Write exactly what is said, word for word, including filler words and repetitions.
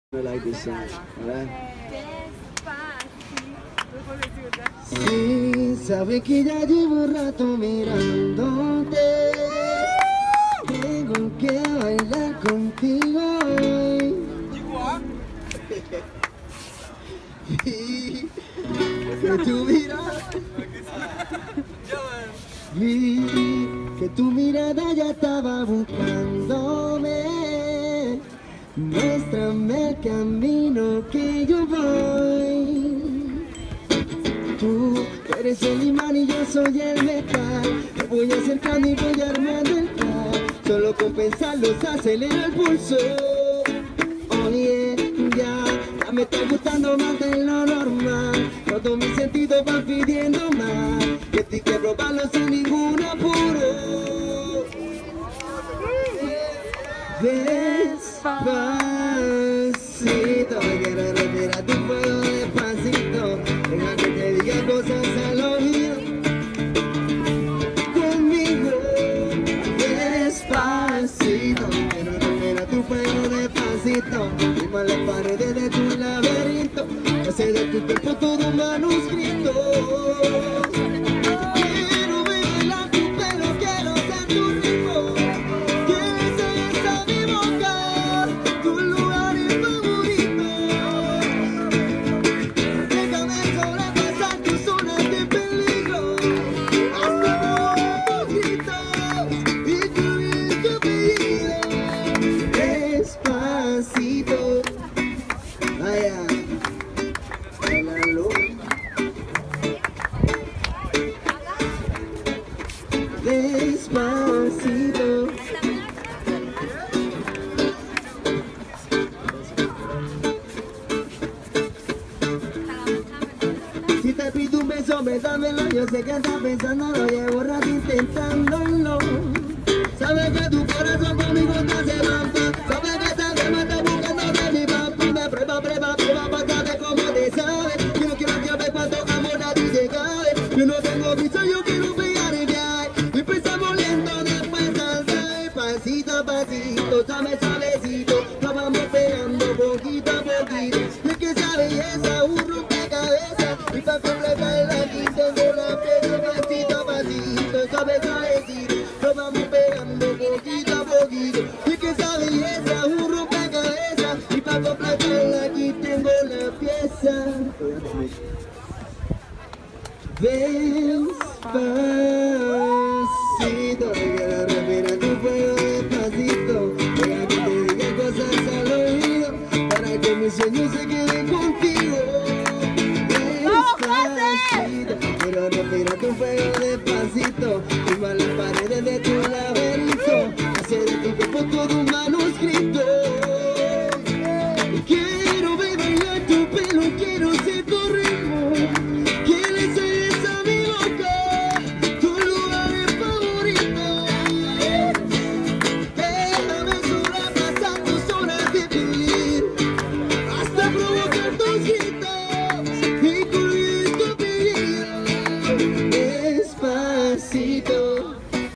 I like this song, alright? Sí, sabe que ya llevo rato mirándote. Tengo que bailar contigo hoy. Vi que tu mirada, vi que tu mirada ya estaba buscándome. Muéstrame el camino que yo voy. Tú eres el imán y yo soy el metal. Me voy acercando y voy armando el plan. Solo con pensarlo se acelera el pulso. Oye, ya, ya me está gustando más de lo normal. Todos mis sentidos van pidiendo más. Que estoy que probarlo sin ningún apuro. Despacito, me quiero respirar tu fuego despacito. Deja que te diga cosas al oído. Conmigo, despacito, me quiero respirar tu fuego despacito. Firma las paredes de tu laberinto, hacer de tu cuerpo todo un manuscrito. Despacito. Si te pido un beso, bésamelo. Yo sé que estás pensando, lo llevo rato intentándolo. Sabes que tu corazón conmigo te hace rampa. Sabes que esta tema está buscando de mi papi. Me prueba, prueba, prueba para saber cómo te sabes. Yo no quiero saber cuánto amor a ti te cabe. Yo no tengo visto, yo quiero pegar el viaje. Y empezamos lento, después salsa. Pasito a pasito, suave, suavecito. Nos vamos pegando poquito a poquito. Y es que esa belleza, un rompecabezas. Y para completarla aquí tengo la pieza. Pasito a pasito, suave, suavecito. Nos vamos pegando poquito a poquito. Y es que esa belleza, un rompecabezas. Y para completarla aquí tengo la pieza. Despacito, quiero respirar tu fuego despacito. Deja que te diga cosas al oído, para que mis sueños se queden.